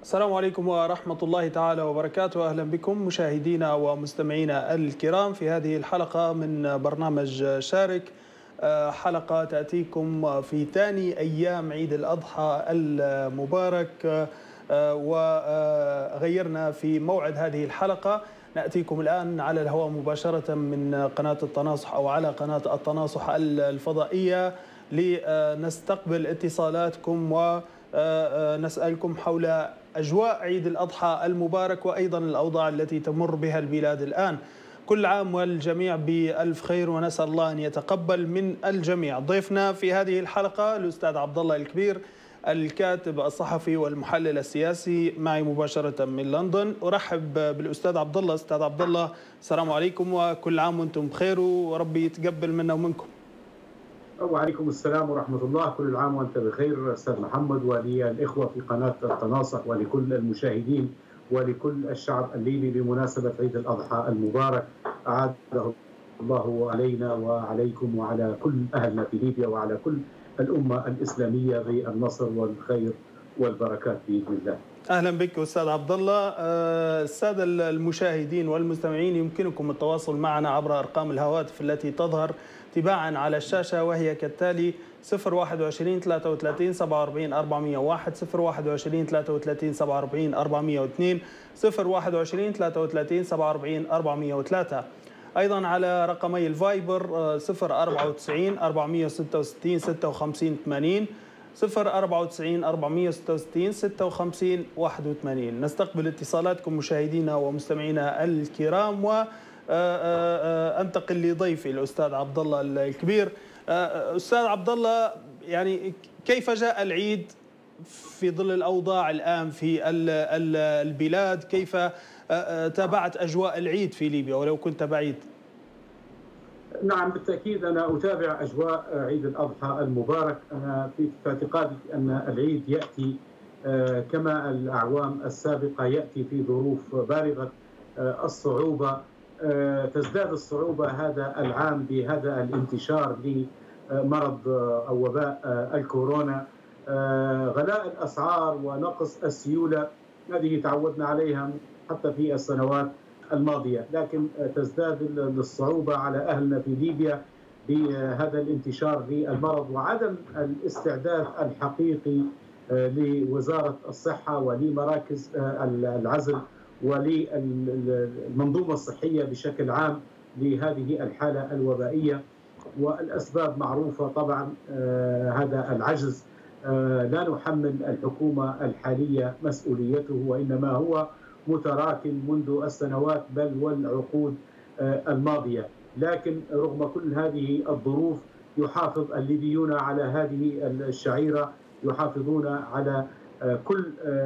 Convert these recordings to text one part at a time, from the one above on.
السلام عليكم ورحمة الله تعالى وبركاته. أهلا بكم مشاهدينا ومستمعينا الكرام في هذه الحلقة من برنامج شارك، حلقة تأتيكم في ثاني أيام عيد الأضحى المبارك. وغيرنا في موعد هذه الحلقة، نأتيكم الآن على الهواء مباشرة من قناة التناصح أو على قناة التناصح الفضائية لنستقبل اتصالاتكم ونسألكم حول أجواء عيد الأضحى المبارك وأيضا الأوضاع التي تمر بها البلاد الآن. كل عام والجميع بألف خير، ونسأل الله أن يتقبل من الجميع. ضيفنا في هذه الحلقة الأستاذ عبد الله الكبير، الكاتب الصحفي والمحلل السياسي، معي مباشرة من لندن. أرحب بالأستاذ عبد الله. أستاذ عبد الله، السلام عليكم وكل عام وأنتم بخير وربي يتقبل منا ومنكم. وعليكم السلام ورحمة الله، كل عام وأنت بخير أستاذ محمد، وللإخوة في قناة التناصح ولكل المشاهدين ولكل الشعب الليبي بمناسبة عيد الأضحى المبارك. أعاده الله علينا وعليكم وعلى كل أهلنا في ليبيا وعلى كل الأمة الإسلامية بالنصر والخير والبركات بإذن الله. أهلا بك أستاذ عبد الله. السادة المشاهدين والمستمعين، يمكنكم التواصل معنا عبر أرقام الهواتف التي تظهر تباعا على الشاشة، وهي كالتالي: 021 33 47 401، 021 33 47 402، 021 33 47 403. أيضا على رقمي الفايبر 094 466 56 80، 094 466 56 81. نستقبل اتصالاتكم مشاهدينا ومستمعينا الكرام، وأنتقل لضيفي الأستاذ عبد الله الكبير. أستاذ عبد الله، يعني كيف جاء العيد في ظل الأوضاع الآن في البلاد؟ كيف تابعت أجواء العيد في ليبيا ولو كنت بعيد؟ نعم بالتأكيد أنا أتابع أجواء عيد الأضحى المبارك. أنا في اعتقادي أن العيد يأتي كما الأعوام السابقة، يأتي في ظروف بالغة الصعوبة. تزداد الصعوبة هذا العام بهذا الانتشار لمرض أو وباء الكورونا. غلاء الأسعار ونقص السيولة هذه تعودنا عليها حتى في السنوات الماضية، لكن تزداد الصعوبة على أهلنا في ليبيا بهذا الانتشار للمرض وعدم الاستعداد الحقيقي لوزارة الصحة ولمراكز العزل وللمنظومة الصحية بشكل عام لهذه الحالة الوبائية. والأسباب معروفة طبعا. هذا العجز لا نحمل الحكومة الحالية مسؤوليته، وإنما هو متراكم منذ السنوات بل والعقود الماضية. لكن رغم كل هذه الظروف يحافظ الليبيون على هذه الشعيرة، يحافظون على كل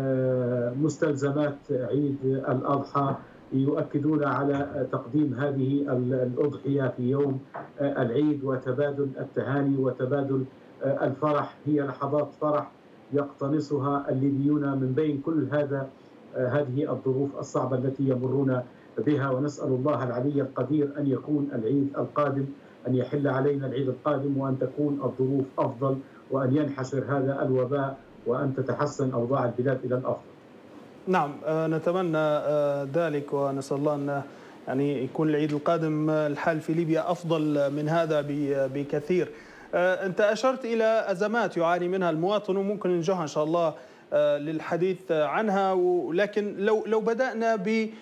مستلزمات عيد الأضحى، يؤكدون على تقديم هذه الأضحية في يوم العيد وتبادل التهاني وتبادل الفرح. هي لحظات فرح يقتنصها الليبيون من بين كل هذه الظروف الصعبة التي يمرون بها. ونسأل الله العلي القدير أن يكون العيد القادم، أن يحل علينا العيد القادم وأن تكون الظروف أفضل، وأن ينحسر هذا الوباء وأن تتحسن أوضاع البلاد إلى الأفضل. نعم، نتمنى ذلك، ونسأل الله أن يعني يكون العيد القادم الحال في ليبيا أفضل من هذا بكثير. أنت أشرت إلى أزمات يعاني منها المواطن وممكن نرجعها إن شاء الله للحديث عنها، ولكن لو بدأنا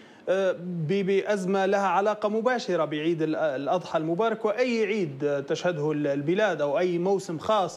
بأزمة لها علاقة مباشرة بعيد الأضحى المبارك وأي عيد تشهده البلاد أو أي موسم خاص،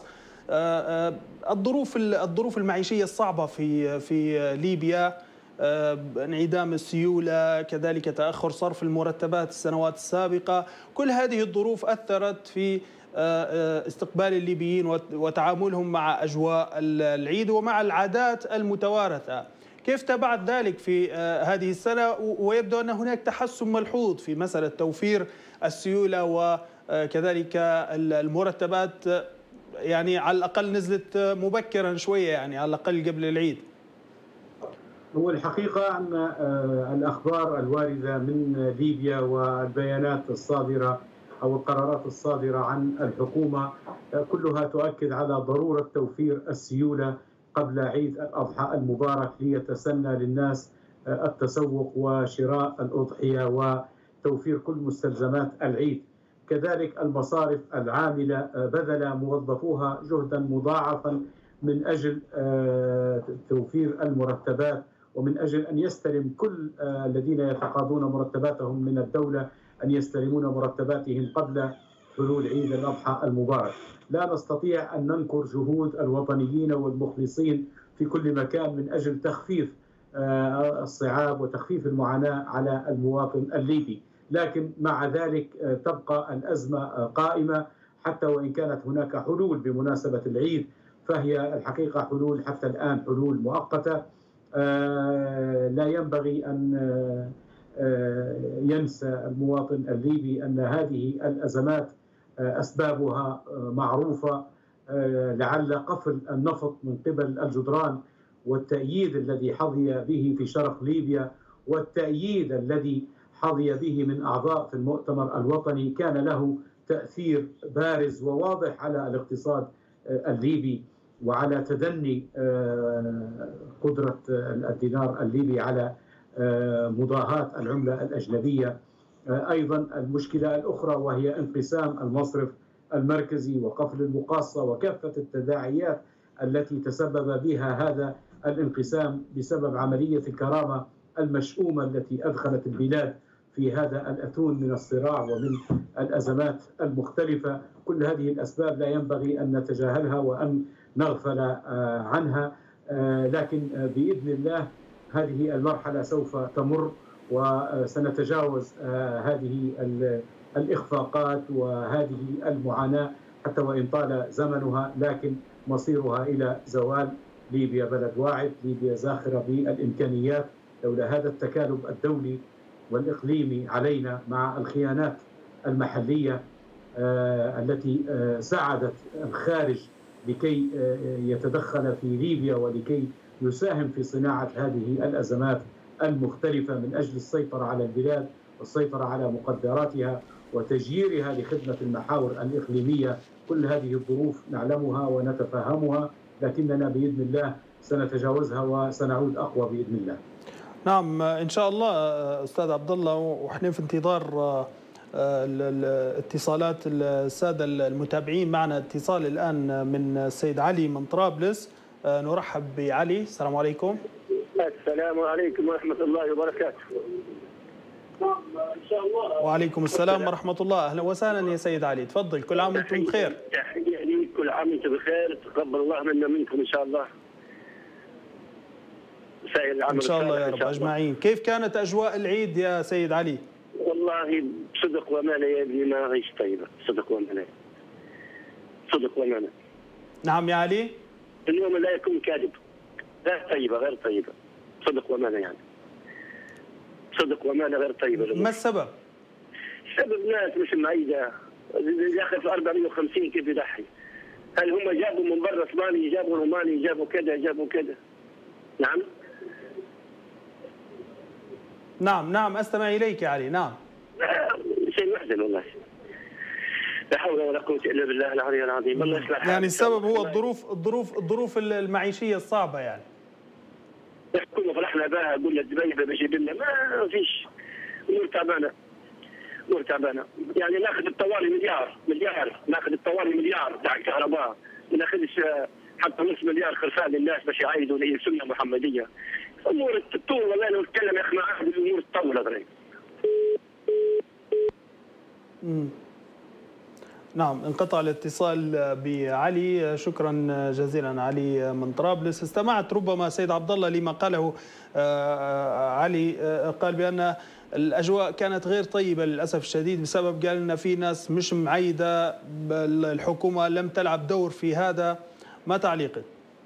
الظروف المعيشية الصعبة في ليبيا، انعدام السيولة، كذلك تأخر صرف المرتبات السنوات السابقة. كل هذه الظروف أثرت في استقبال الليبيين وتعاملهم مع أجواء العيد ومع العادات المتوارثة. كيف تابعت ذلك في هذه السنة؟ ويبدو أن هناك تحسن ملحوظ في مسألة توفير السيولة وكذلك المرتبات، يعني على الأقل نزلت مبكرا شوية، يعني على الأقل قبل العيد. هو الحقيقة أن الأخبار الواردة من ليبيا والبيانات الصادرة أو القرارات الصادرة عن الحكومة كلها تؤكد على ضرورة توفير السيولة قبل عيد الأضحى المبارك ليتسنى للناس التسوق وشراء الأضحية وتوفير كل مستلزمات العيد. كذلك المصارف العاملة بذل موظفوها جهدا مضاعفا من أجل توفير المرتبات، ومن أجل أن يستلم كل الذين يتقاضون مرتباتهم من الدولة أن يستلمون مرتباتهم قبل حلول عيد الأضحى المبارك. لا نستطيع أن ننكر جهود الوطنيين والمخلصين في كل مكان من أجل تخفيف الصعاب وتخفيف المعاناة على المواطن الليبي، لكن مع ذلك تبقى الأزمة قائمة حتى وإن كانت هناك حلول بمناسبة العيد، فهي الحقيقة حلول حتى الآن حلول مؤقتة. لا ينبغي أن ينسى المواطن الليبي أن هذه الأزمات أسبابها معروفة. لعل قفل النفط من قبل الجدران والتأييد الذي حظي به في شرق ليبيا والتأييد الذي حظي به من أعضاء في المؤتمر الوطني كان له تأثير بارز وواضح على الاقتصاد الليبي وعلى تدني قدرة الدينار الليبي على مضاهاة العملة الأجنبية. أيضا المشكلة الأخرى وهي انقسام المصرف المركزي وقفل المقاصة وكافة التداعيات التي تسبب بها هذا الانقسام بسبب عملية الكرامة المشؤومة التي أدخلت البلاد في هذا الأتون من الصراع ومن الأزمات المختلفة. كل هذه الأسباب لا ينبغي أن نتجاهلها وأن نغفل عنها، لكن بإذن الله هذه المرحلة سوف تمر وسنتجاوز هذه الإخفاقات وهذه المعاناة حتى وإن طال زمنها، لكن مصيرها إلى زوال. ليبيا بلد واعد، ليبيا زاخرة بالإمكانيات، لولا هذا التكالب الدولي والإقليمي علينا مع الخيانات المحلية التي ساعدت الخارج لكي يتدخل في ليبيا ولكي يساهم في صناعة هذه الأزمات المختلفة من أجل السيطرة على البلاد والسيطرة على مقدراتها وتجييرها لخدمة المحاور الإقليمية. كل هذه الظروف نعلمها ونتفهمها، لكننا بإذن الله سنتجاوزها وسنعود أقوى بإذن الله. نعم إن شاء الله أستاذ عبد الله، ونحن في انتظار الاتصالات السادة المتابعين. معنا اتصال الآن من السيد علي من طرابلس، نرحب بعلي. السلام عليكم. السلام عليكم ورحمة الله وبركاته. وعليكم السلام ورحمة الله. أهلا وسهلا يا سيد علي، تفضل. كل عام وأنتم بخير. تحية لي، كل عام وأنتم بخير، تقبل الله منا منكم إن شاء الله. إن شاء الله يا رب أجمعين. كيف كانت أجواء العيد يا سيد علي؟ والله صدق وأمانة يا ابني ما عيش طيبة، صدق وأمانة، صدق وأمانة. نعم يا علي. اليوم لا يكون كاذب، غير طيبة، غير طيبة، صدق وأمانة يعني، صدق وأمانة غير طيبة. ما السبب؟ السبب ناس مش معيدة، داخل في 450 كيف يضحي؟ هل هم جابوا من برا ثمانية، جابوا روماني، جابوا كذا، جابوا كذا؟ نعم. نعم أستمع إليك يا علي. نعم. شيء محزن والله، لا حول ولا قوة إلا بالله العلي العظيم. الله يصلح. يعني السبب هو الظروف المعيشية الصعبة يعني. كنا فرحنا بها، قلنا الدبيبة بيجيب لنا، ما فيش، أمور تعبانة، أمور تعبانة. يعني ناخذ الطوالي مليار، ناخذ الطوالي مليار تاع الكهرباء، ما ناخذش حتى نص مليار خلفان للناس باش يعيدوا للسنة محمدية. أمور تطول والله، لو نتكلم يا أخي مع أحد الأمور تطول أدري. نعم انقطع الاتصال بعلي. شكرا جزيلا علي من طرابلس. استمعت ربما سيد عبد الله لما قاله علي، قال بأن الأجواء كانت غير طيبة للأسف الشديد بسبب قال أن في ناس مش معيدة، الحكومة لم تلعب دور في هذا. ما تعليقك؟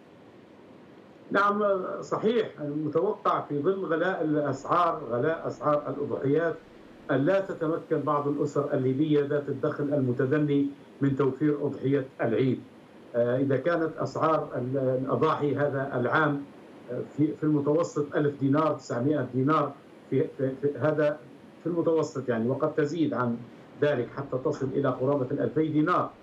نعم صحيح، المتوقع في ظل غلاء أسعار الأضحيات أن لا تتمكن بعض الأسر الليبية ذات الدخل المتدني من توفير أضحية العيد. إذا كانت أسعار الأضاحي هذا العام في المتوسط 1000 دينار 900 دينار في هذا في المتوسط يعني، وقد تزيد عن ذلك حتى تصل إلى قرابة 2000 دينار.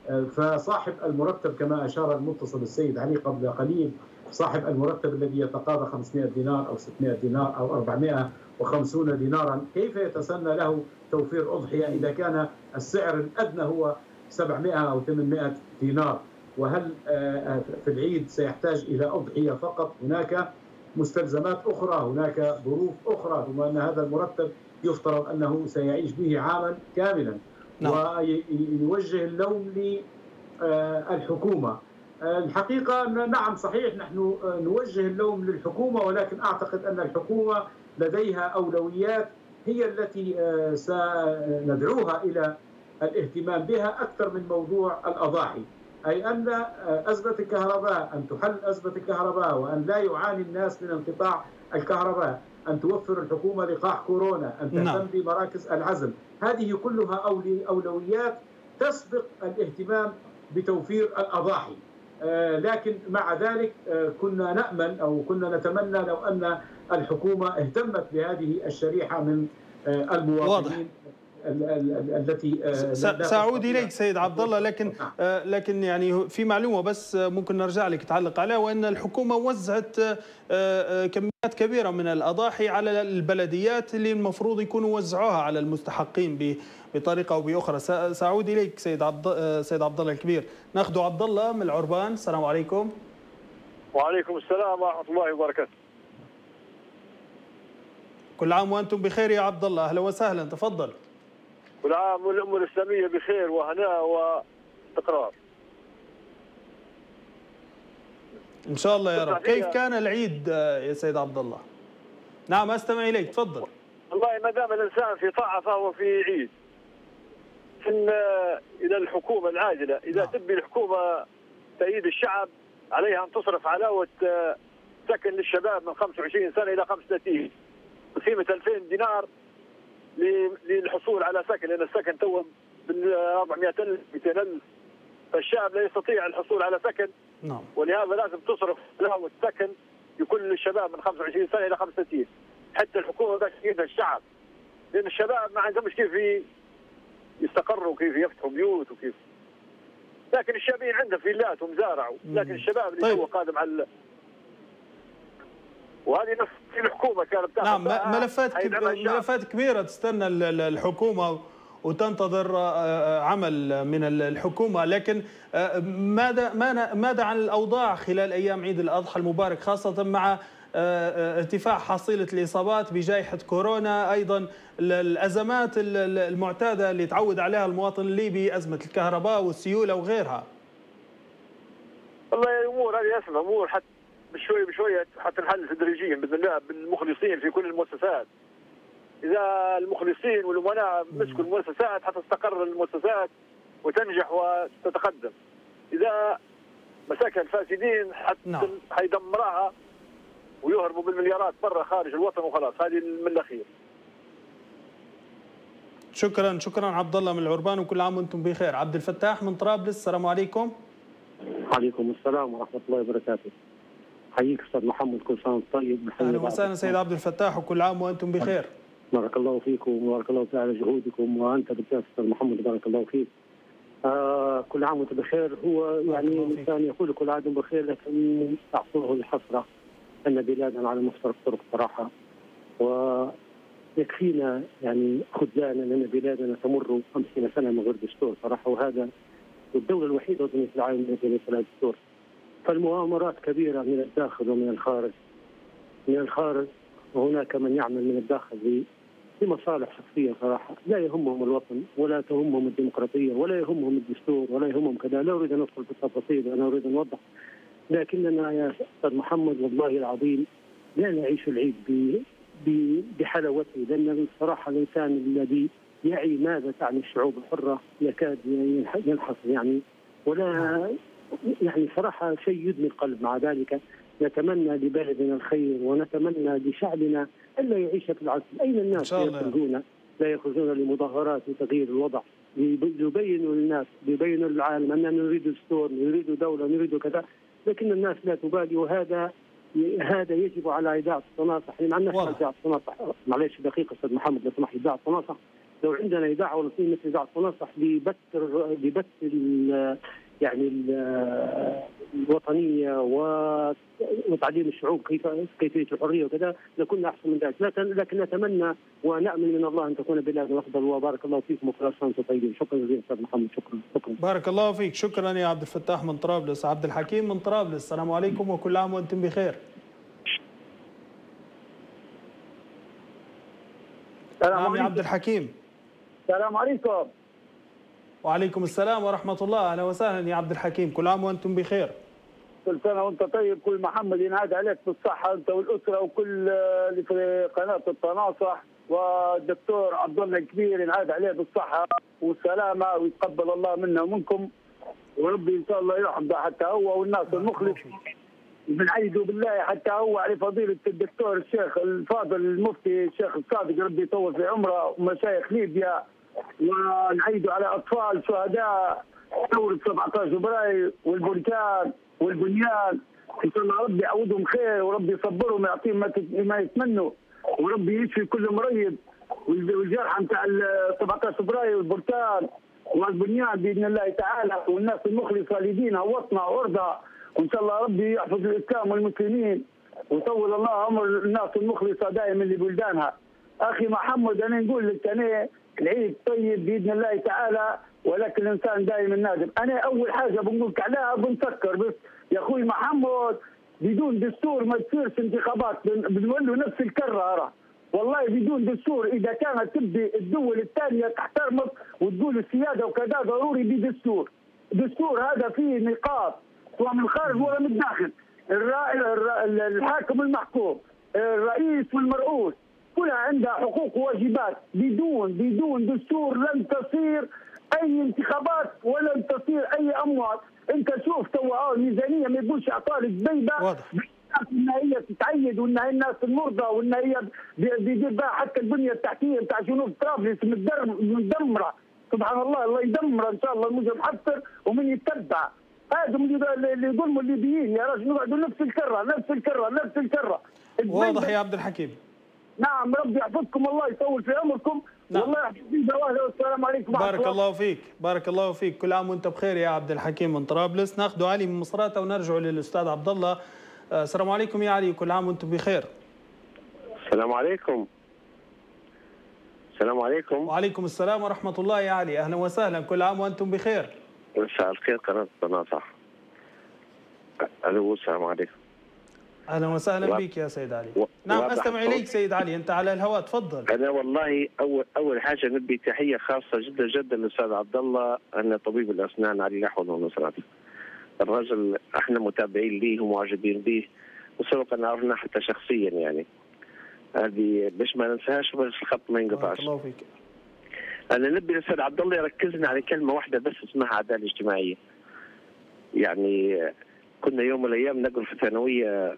فصاحب المرتب كما أشار المتصل السيد علي قبل قليل، صاحب المرتب الذي يتقاضى 500 دينار أو 600 دينار أو 450 دينارا، كيف يتسنى له توفير أضحية إذا كان السعر الأدنى هو 700 أو 800 دينار؟ وهل في العيد سيحتاج إلى أضحية فقط؟ هناك مستلزمات أخرى، هناك ظروف أخرى، ثم أن هذا المرتب يفترض أنه سيعيش به عاما كاملا. ويوجه اللوم للحكومة. الحقيقة نعم صحيح نحن نوجه اللوم للحكومة، ولكن أعتقد أن الحكومة لديها أولويات هي التي سندعوها إلى الاهتمام بها أكثر من موضوع الأضاحي، أي أن أزمة الكهرباء، أن تحل أزمة الكهرباء وأن لا يعاني الناس من انقطاع الكهرباء، أن توفر الحكومة لقاح كورونا، أن تهتم بمراكز العزل. هذه كلها أولويات تسبق الاهتمام بتوفير الأضاحي. لكن مع ذلك كنا نأمل أو كنا نتمنى لو أن الحكومة اهتمت بهذه الشريحة من المواطنين التي سأعود إليك سيد عبد الله، لكن يعني في معلومة بس ممكن نرجع لك تعلق عليها، وأن الحكومة وزعت كميات كبيرة من الأضاحي على البلديات اللي المفروض يكونوا وزعوها على المستحقين بطريقة أو بأخرى. سأعود إليك سيد عبد الله الكبير. ناخذ عبد الله من العربان. السلام عليكم. وعليكم السلام ورحمة الله وبركاته. كل عام وأنتم بخير يا عبد الله، أهلا وسهلا، تفضل. كل عام والأمة الإسلامية بخير وهناء واستقرار إن شاء الله يا رب. كيف كان العيد يا سيد عبد الله؟ نعم أستمع إليك، تفضل. والله ما دام الإنسان في طاعة فهو في عيد. إلى الحكومة العاجلة، إذا تبي الحكومة تأييد الشعب عليها أن تصرف علاوة سكن للشباب من 25 سنة إلى 35 بقيمة 2000 دينار للحصول على سكن، لأن السكن تو بال 400,000 200,000، فالشعب لا يستطيع الحصول على سكن. نعم. ولهذا لازم تصرف علاوة سكن لكل الشباب من 25 سنة إلى 35 حتى الحكومة باش تأيد الشعب، لأن الشباب ما عندهمش كيف يستقروا، كيف يفتحوا بيوت وكيف. لكن الشابين عندهم فيلات ومزارع، لكن الشباب اللي هو قادم على وهذه نفس الحكومه كانت نعم ملفات كبيره تستنى الحكومه وتنتظر عمل من الحكومه، لكن ماذا عن الاوضاع خلال ايام عيد الاضحى المبارك، خاصه مع ارتفاع حصيله الاصابات بجائحه كورونا، ايضا الازمات المعتاده اللي تعود عليها المواطن الليبي، ازمه الكهرباء والسيوله وغيرها؟ والله الامور هذه اسمها امور حتى بشويه بشويه حتى نحل تدريجيا باذن الله بالمخلصين في كل المؤسسات. اذا المخلصين والامناء مسكوا المؤسسات حتستقر المؤسسات وتنجح وتتقدم. اذا مسكها الفاسدين حيدمرها ويهربوا بالمليارات برا خارج الوطن وخلاص. هذه من الاخير. شكرا عبد الله من العربان، وكل عام وانتم بخير. عبد الفتاح من طرابلس. السلام عليكم. وعليكم السلام ورحمه الله وبركاته. حييك استاذ محمد، كل سنه طيب. اهلا وسهلا سيد عبد الفتاح، وكل عام وانتم بخير. بارك الله فيكم وبارك الله على جهودكم، وانت بالذات استاذ محمد بارك الله فيك. كل عام وانت بخير. هو يعني الانسان يقول كل عام بخير، لكن تعصره الحسره ان بلادنا على مفترق طرق صراحه، ويكفينا يعني خذلان ان بلادنا تمر 50 سنه من غير دستور صراحه، وهذا الدوله الوحيده في العالم التي ليس لها دستور. فالمؤامرات كبيره من الداخل ومن الخارج. من الخارج وهناك من يعمل من الداخل لمصالح شخصيه صراحه، لا يهمهم الوطن ولا تهمهم الديمقراطيه ولا يهمهم الدستور ولا يهمهم كذا. لا اريد ان ادخل في التفاصيل، انا اريد ان اوضح، لكننا يا استاذ محمد والله العظيم لا نعيش العيد بحلاوته، لان الصراحه الانسان الذي يعي ماذا تعني الشعوب الحره يكاد ينحصر يعني، ولا يعني صراحه شيء يدمي القلب. مع ذلك نتمنى لبلدنا الخير ونتمنى لشعبنا الا يعيش في العسل. اين الناس لا يخرجون لمظاهرات وتغيير الوضع، ليبينوا للناس، ليبينوا للعالم اننا نريد دستور، نريد دوله، نريد كذا، لكن الناس لا تبالي. وهذا يجب على اذاعه التناصح، مع الناس اذاعه التناصح. معلش دقيقه استاذ محمد لو سمحت، اذاعه التناصح لو عندنا اذاعه وطنيه مثل اذاعه تناصح ببث يعني الوطنيه وتعليم الشعوب كيفيه الحريه وكذا، لكنا احسن من ذلك. لكن نتمنى ونامل من الله ان تكون بلادنا افضل. وبارك الله فيكم وكل سنه وانتم طيبين. شكرا جزيلا استاذ محمد. شكرا. بارك الله فيك. شكرا يا عبد الفتاح من طرابلس. عبد الحكيم من طرابلس، السلام عليكم وكل عام وانتم بخير. نعم يا عبد الحكيم. السلام عليكم. وعليكم السلام ورحمة الله. أهلا وسهلا يا عبد الحكيم، كل عام وأنتم بخير. كل سنة وأنت طيب. كل محمد ينعاد عليك بالصحة أنت والأسرة وكل اللي في قناة التناصح، والدكتور عبد الله الكبير ينعاد عليه بالصحة والسلامة ويتقبل الله منا ومنكم، وربي إن شاء الله يرحم حتى هو والناس المخلص. بنعيذ بالله حتى هو على فضيلة الدكتور الشيخ الفاضل المفتي الشيخ الصادق ربي يطول في عمره ومشايخ ليبيا، ونعيدوا على أطفال شهداء ثورة 17 فبراير والبركان والبنيان. إن شاء الله ربي يعوضهم خير وربي يصبرهم ويعطيهم ما يتمنوا، وربي يشفي كل مريض والجرحى نتاع 17 فبراير والبركان والبنيان بإذن الله تعالى، والناس المخلصة لدينها ووطنها وأرضها. وإن شاء الله ربي يحفظ الإسلام والمسلمين ويطول الله عمر الناس المخلصة دائما لبلدانها. أخي محمد أنا نقول لك أنا العيد طيب بإذن الله تعالى، ولكن الإنسان دائما نادم. أنا أول حاجة بنقول لك عليها بنسكر بس يا أخوي محمد، بدون دستور ما تصيرش انتخابات، بنولوا نفس الكرة. والله بدون دستور. إذا كانت تبدي الدول الثانية تحترمك وتقول السيادة وكذا ضروري بدستور. دستور هذا فيه نقاط سواء من الخارج ولا من الداخل. الحاكم المحكوم، الرئيس والمرؤوس، كلها عندها حقوق وواجبات. بدون دستور لن تصير اي انتخابات ولن تصير اي اموال. انت شوف تو الميزانيه ما يقولش اعطاء الزبيبه ان هي تتعيد وان هي الناس المرضى وان هي بيدير بها حتى البنيه التحتيه بتاع جنوب طرابلس مدمره. سبحان الله، الله يدمر ان شاء الله المجرم حفر ومن يتبع. هذا اللي يظلموا الليبيين يا رجل، نقعدوا نفس الكره. واضح يا عبد الحكيم. نعم ربي يحفظكم الله يطول في عمركم. نعم. والله يحفظ دواهي. والسلام عليكم. بارك الله فيك. بارك الله فيك. كل عام وانت بخير يا عبد الحكيم من طرابلس. ناخذ علي من مصراتة ونرجع للاستاذ عبد الله. السلام عليكم يا علي، كل عام وانتم بخير. السلام عليكم. السلام عليكم. وعليكم السلام ورحمة الله يا علي، أهلا وسهلا، كل عام وأنتم بخير. مساء الخير قناة التناصح. ألو السلام عليكم. أهلا وسهلا بك يا سيد علي. نعم أستمع إليك سيد علي، أنت على الهواء تفضل. أنا والله أول حاجة نبي تحية خاصة جدا جدا للأستاذ عبد الله، أنا طبيب الأسنان علي يحفظه ونصراته. الرجل احنا متابعين ليه ومعجبين به، وسبق أن عرفنا حتى شخصيا يعني. هذه باش ما ننساهاش باش الخط ما ينقطعش. الله فيك. أنا نبي الأستاذ عبد الله يركزنا على كلمة واحدة بس اسمها عدالة اجتماعية. يعني كنا يوم من الأيام نقرأ في الثانوية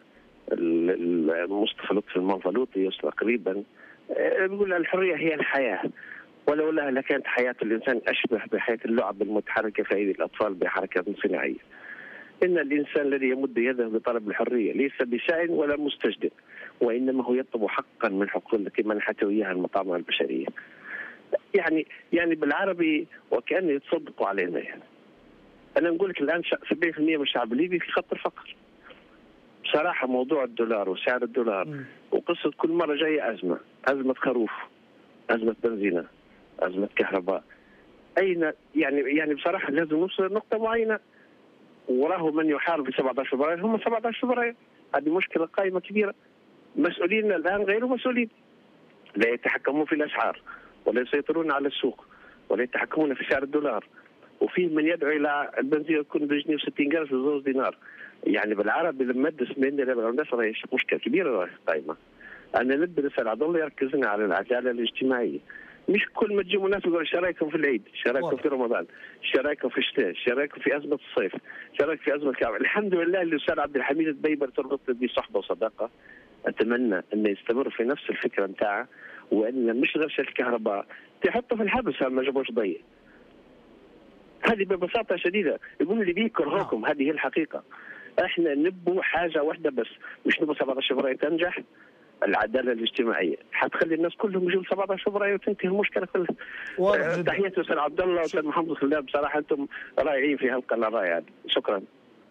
مصطفى لطفي المنفلوطي يصل قريبا بيقول الحرية هي الحياة، ولولاها لكانت حياة الإنسان أشبه بحياة اللعب المتحركة في أيدي الأطفال بحركات صناعية. إن الإنسان الذي يمد يده بطلب الحرية ليس بسائل ولا مستجد، وإنما هو يطلب حقا من حقوق التي منحته إياها المطامع البشرية. يعني بالعربي وكأن يتصدقوا علينا. يعني أنا نقول لك الآن 70% من الشعب الليبي في خط الفقر. بصراحة موضوع الدولار وسعر الدولار وقصة كل مرة جاية أزمة خروف، أزمة بنزينة، أزمة كهرباء. أين يعني بصراحة لازم نوصل لنقطة معينة. وراه من يحارب في 17 فبراير هم 17 فبراير. هذه مشكلة قائمة كبيرة. مسؤولين الآن غير مسؤولين، لا يتحكمون في الأسعار ولا يسيطرون على السوق ولا يتحكمون في سعر الدولار. وفيه من يدعو إلى البنزين يكون بجنيه و60 قرش و2 دينار. يعني بالعربي لما ندرس من الناس راهي مشكلة كبيرة قائمة. أنا نبي نسأل عبد الله يركزنا على العدالة الاجتماعية. مش كل ما تجيبوا ناس يقولوا شرايكم في العيد، شرايكم في رمضان، شرايكم في الشتاء، شرايكم في أزمة الصيف، شرايكم في أزمة الكهرباء. الحمد لله اللي الأستاذ عبد الحميد الدبيبر تربط به صحبة وصداقة. أتمنى أنه يستمر في نفس الفكرة نتاعه، وأن مش غير شركة الكهرباء تحطه في الحبس ما جابوش ضيق. هذه ببساطة شديدة. يقول اللي بيكرهكم، هذه هي الحقيقة. احنا نبوا حاجة واحدة بس، مش نبوا 17 فبراير تنجح، العداله الاجتماعيه، حتخلي الناس كلهم يجوا 17 فبراير وتنتهي المشكله كلها. تحياتي استاذ عبد الله واستاذ محمد خلاب، بصراحه انتم رائعين في هالقناه الرائعه. شكرا.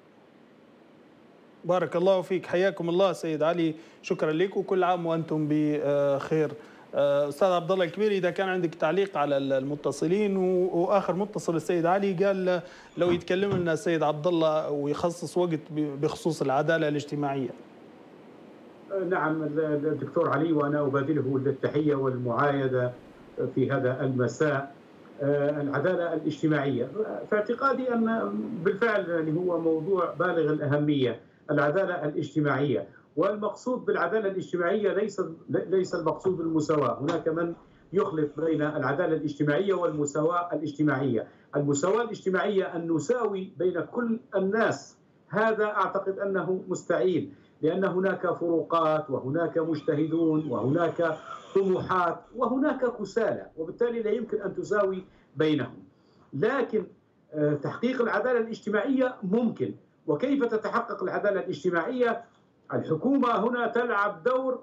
بارك الله فيك، حياكم الله سيد علي، شكرا لك وكل عام وانتم بخير. استاذ عبد الله الكبيري، اذا كان عندك تعليق على المتصلين، واخر متصل السيد علي قال لو يتكلم لنا السيد عبد الله ويخصص وقت بخصوص العداله الاجتماعيه. نعم الدكتور علي، وانا ابادله التحيه والمعايده في هذا المساء. العداله الاجتماعيه في اعتقادي ان بالفعل يعني هو موضوع بالغ الاهميه، العداله الاجتماعيه. والمقصود بالعداله الاجتماعيه ليس المقصود المساواه، هناك من يخلط بين العداله الاجتماعيه والمساواه الاجتماعيه. المساواه الاجتماعيه ان نساوي بين كل الناس، هذا اعتقد انه مستحيل، لان هناك فروقات وهناك مجتهدون وهناك طموحات وهناك كسالى، وبالتالي لا يمكن ان تساوي بينهم. لكن تحقيق العداله الاجتماعيه ممكن. وكيف تتحقق العداله الاجتماعيه؟ الحكومة هنا تلعب دور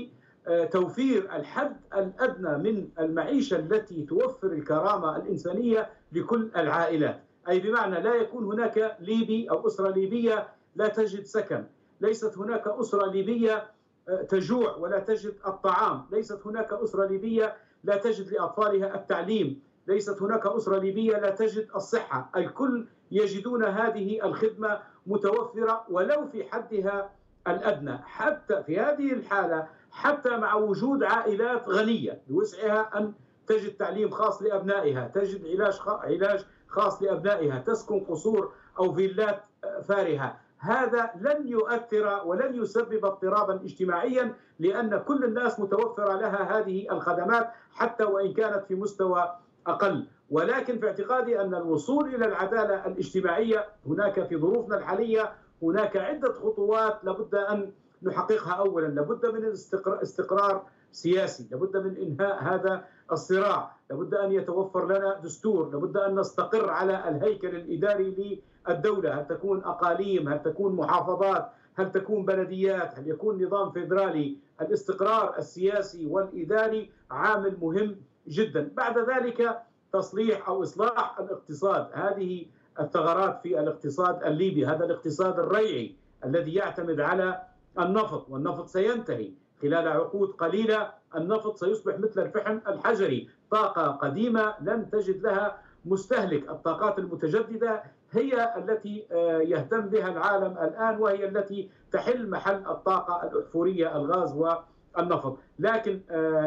بتوفير الحد الأدنى من المعيشة التي توفر الكرامة الإنسانية لكل العائلات، أي بمعنى لا يكون هناك ليبي أو أسرة ليبية لا تجد سكن، ليست هناك أسرة ليبية تجوع ولا تجد الطعام، ليست هناك أسرة ليبية لا تجد لأطفالها التعليم، ليست هناك أسرة ليبية لا تجد الصحة. الكل يجدون هذه الخدمة متوفرة ولو في حدها الأدنى. حتى في هذه الحالة، حتى مع وجود عائلات غنية بوسعها أن تجد تعليم خاص لأبنائها، تجد علاج خاص لأبنائها، تسكن قصور أو فيلات فارهة، هذا لن يؤثر ولن يسبب اضطرابا اجتماعيا، لأن كل الناس متوفرة لها هذه الخدمات حتى وإن كانت في مستوى أقل. ولكن في اعتقادي أن الوصول إلى العدالة الاجتماعية هناك في ظروفنا الحالية هناك عدة خطوات لابد أن نحققها. أولا لابد من استقرار سياسي، لابد من إنهاء هذا الصراع، لابد أن يتوفر لنا دستور، لابد أن نستقر على الهيكل الإداري للدولة، هل تكون أقاليم، هل تكون محافظات، هل تكون بلديات، هل يكون نظام فيدرالي. الاستقرار السياسي والإداري عامل مهم جدا. بعد ذلك تصليح أو إصلاح الاقتصاد، هذه الثغرات في الاقتصاد الليبي، هذا الاقتصاد الريعي الذي يعتمد على النفط، والنفط سينتهي خلال عقود قليلة. النفط سيصبح مثل الفحم الحجري، طاقة قديمة لن تجد لها مستهلك. الطاقات المتجددة هي التي يهتم بها العالم الآن، وهي التي تحل محل الطاقة الأحفورية، الغاز والنفط. لكن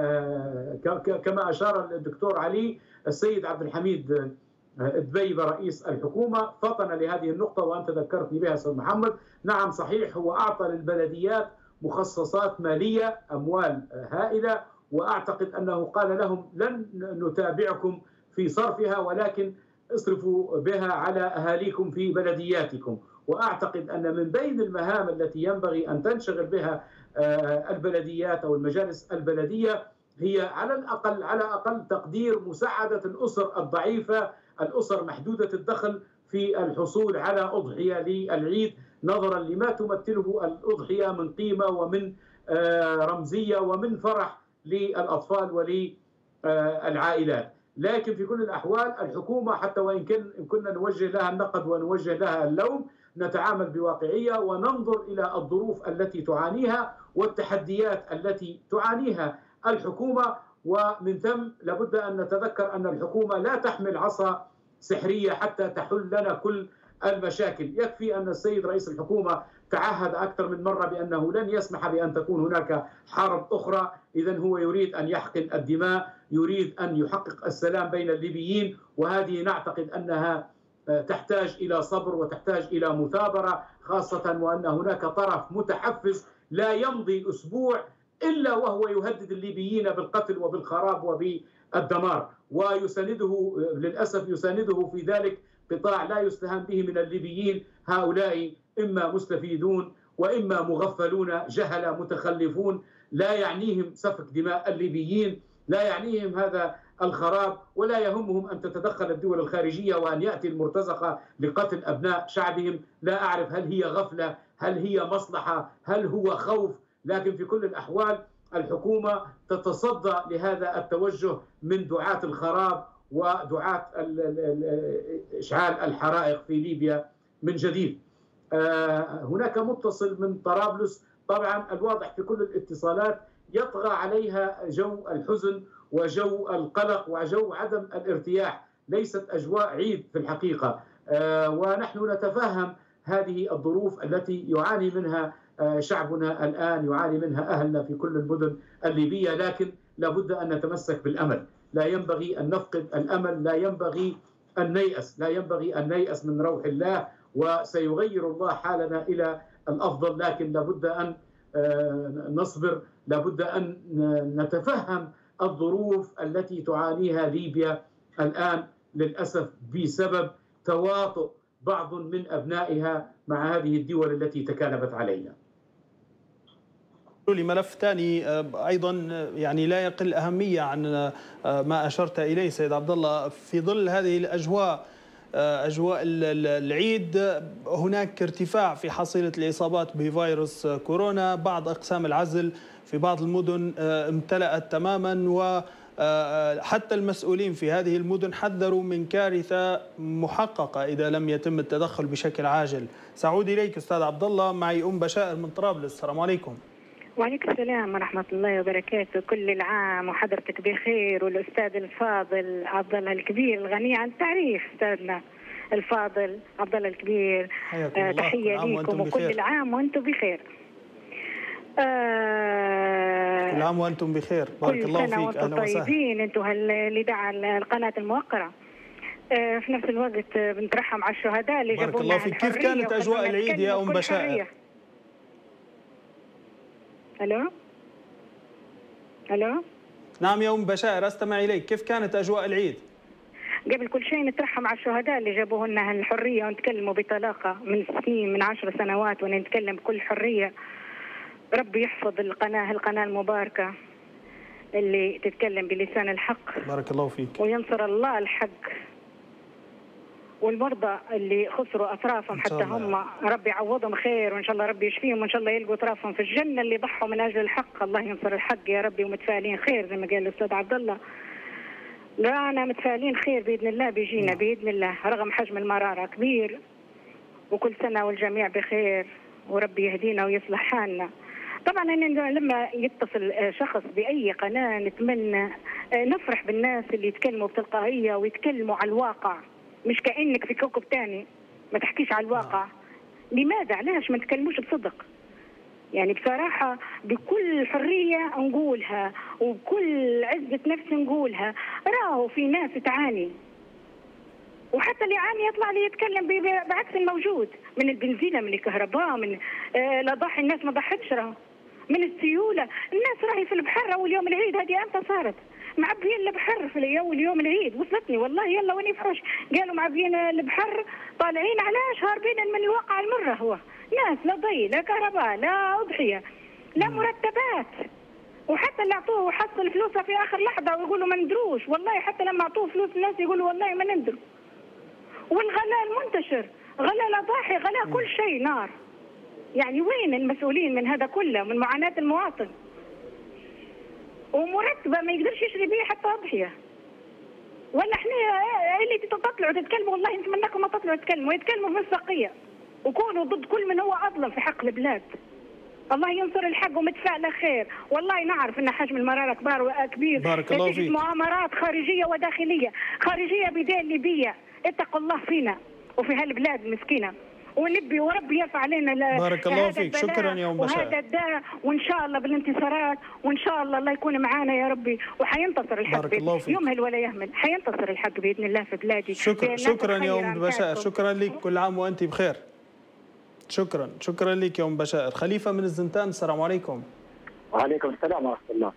كما أشار الدكتور علي، السيد عبد الحميد دبيبة رئيس الحكومة فطن لهذه النقطة وأنت ذكرتني بها أستاذ محمد. نعم صحيح، هو أعطى للبلديات مخصصات مالية، أموال هائلة، وأعتقد أنه قال لهم لن نتابعكم في صرفها ولكن اصرفوا بها على أهاليكم في بلدياتكم. وأعتقد أن من بين المهام التي ينبغي أن تنشغل بها البلديات أو المجالس البلدية هي على أقل تقدير مساعدة الأسر الضعيفة، الأسر محدودة الدخل، في الحصول على أضحية للعيد، نظرا لما تمثله الأضحية من قيمة ومن رمزية ومن فرح للأطفال وللعائلات. لكن في كل الأحوال الحكومة حتى وإن كنا نوجه لها النقد ونوجه لها اللوم، نتعامل بواقعية وننظر إلى الظروف التي تعانيها والتحديات التي تعانيها الحكومة. ومن ثم لابد أن نتذكر أن الحكومة لا تحمل عصا سحرية حتى تحل لنا كل المشاكل. يكفي أن السيد رئيس الحكومة تعهد أكثر من مرة بأنه لن يسمح بأن تكون هناك حرب أخرى. إذن هو يريد أن يحقن الدماء، يريد أن يحقق السلام بين الليبيين، وهذه نعتقد أنها تحتاج إلى صبر وتحتاج إلى مثابرة، خاصة وأن هناك طرف متحفز لا يمضي أسبوع إلا وهو يهدد الليبيين بالقتل وبالخراب وبالدمار، ويسانده للأسف يسانده في ذلك قطاع لا يستهان به من الليبيين. هؤلاء إما مستفيدون وإما مغفلون جهلة متخلفون، لا يعنيهم سفك دماء الليبيين، لا يعنيهم هذا الخراب، ولا يهمهم أن تتدخل الدول الخارجية وأن يأتي المرتزقة لقتل أبناء شعبهم. لا أعرف هل هي غفلة، هل هي مصلحة، هل هو خوف، لكن في كل الأحوال الحكومة تتصدى لهذا التوجه من دعاة الخراب ودعاة إشعال الحرائق في ليبيا من جديد. هناك متصل من طرابلس، طبعا الواضح في كل الاتصالات يطغى عليها جو الحزن وجو القلق وجو عدم الارتياح، ليست أجواء عيد في الحقيقة. ونحن نتفهم هذه الظروف التي يعاني منها شعبنا الآن، يعاني منها أهلنا في كل المدن الليبية، لكن لابد أن نتمسك بالأمل، لا ينبغي أن نفقد الأمل، لا ينبغي أن نيأس، لا ينبغي أن نيأس من روح الله، وسيغير الله حالنا إلى الأفضل. لكن لابد أن نصبر، لابد أن نتفهم الظروف التي تعانيها ليبيا الآن للأسف بسبب تواطؤ بعض من أبنائها مع هذه الدول التي تكالبت علينا. لملف ثاني أيضا يعني لا يقل أهمية عن ما أشرت إليه سيد عبد الله، في ظل هذه الأجواء أجواء العيد هناك ارتفاع في حصيلة الإصابات بفيروس كورونا، بعض أقسام العزل في بعض المدن امتلأت تماما، وحتى المسؤولين في هذه المدن حذروا من كارثة محققة إذا لم يتم التدخل بشكل عاجل. سأعود إليك أستاذ عبد الله، معي بشائر من طرابلس. السلام عليكم. وعليكم السلام ورحمة الله وبركاته، كل العام وحضرتك بخير، والأستاذ الفاضل عبد الله الكبير الغني عن التعريف، أستاذنا الفاضل عبد الله الكبير، تحية لكم وكل العام وأنتم بخير. كل عام وأنتم بخير، بارك الله فيك، أهلا وسهلا. طيبين أنتم اللي دعا القناة الموقرة. في نفس الوقت بنترحم على الشهداء اللي بارك الله فيك. كيف كانت أجواء العيد يا بشائر؟ الو نعم يا بشائر، استمع اليك. كيف كانت اجواء العيد؟ قبل كل شيء نترحم على الشهداء اللي جابوا لنا الحريه ونتكلموا بطلاقه من سنين، من 10 سنوات ونتكلم بكل حريه. ربي يحفظ القناه المباركه اللي تتكلم بلسان الحق، بارك الله فيك، وينصر الله الحق، والمرضى اللي خسروا اطرافهم حتى هم ربي يعوضهم خير، وان شاء الله ربي يشفيهم، وان شاء الله يلقوا اطرافهم في الجنه اللي ضحوا من اجل الحق. الله ينصر الحق يا ربي، ومتفائلين خير زي ما قال الاستاذ عبد الله. لا انا متفائلين خير باذن الله، بيجينا باذن الله رغم حجم المراره كبير. وكل سنه والجميع بخير، وربي يهدينا ويصلح حالنا. طبعا لما يتصل شخص باي قناه نتمنى نفرح بالناس اللي يتكلموا بتلقائيه ويتكلموا على الواقع، مش كأنك في كوكب تاني ما تحكيش على الواقع. لماذا؟ علاش ما نتكلموش بصدق؟ يعني بصراحة بكل حرية نقولها وبكل عزة نفس نقولها. راهو في ناس تعاني، وحتى اللي يعاني يطلع لي يتكلم بعكس الموجود، من البنزينة، من الكهرباء، من الأضاحي الناس ما ضحتش، راهو من السيولة. الناس راهي في البحر أول يوم العيد، هذه أمتى صارت؟ معبيين البحر في أول يوم العيد، وصلتني والله يلا وين يفحوش قالوا معبيين البحر طالعين. علاش؟ هاربين من الواقع المرة. هو ناس لا ضي لا كهرباء لا أضحية لا مرتبات، وحتى اللي أعطوه وحصل فلوسه في آخر لحظة ويقولوا ما ندروش. والله حتى لما أعطوه فلوس الناس يقولوا والله ما ندرو. والغلاء المنتشر، غلاء الأضاحي، غلاء كل شيء نار. يعني وين المسؤولين من هذا كله، من معاناة المواطن؟ ومرتبه ما يقدرش يشري بيه حتى اضحيه. ولا احنا اللي تطلعوا تتكلموا، والله نتمنىكم ما تطلعوا تتكلموا، يتكلموا بمصداقيه وكونوا ضد كل من هو اظلم في حق البلاد. الله ينصر الحق ومتفائله خير. والله نعرف ان حجم المراره كبير، بارك الله فيك. مؤامرات خارجيه وداخليه، خارجيه بدين ليبيه. اتقوا الله فينا وفي هالبلاد المسكينه، ونبي وربي يرفع علينا بارك الله فيك. شكرا يا بشائر. وهذا الداء، وان شاء الله بالانتصارات، وان شاء الله يكون معانا يا ربي، وحينتصر الحق. بارك الله فيك. يمهل ولا يهمل، حينتصر الحق باذن الله في بلادي. شكرا يا بشائر، شكرا لك، كل عام وانت بخير. شكرا لك يا بشائر. خليفه من الزنتان، السلام عليكم. وعليكم السلام ورحمه الله.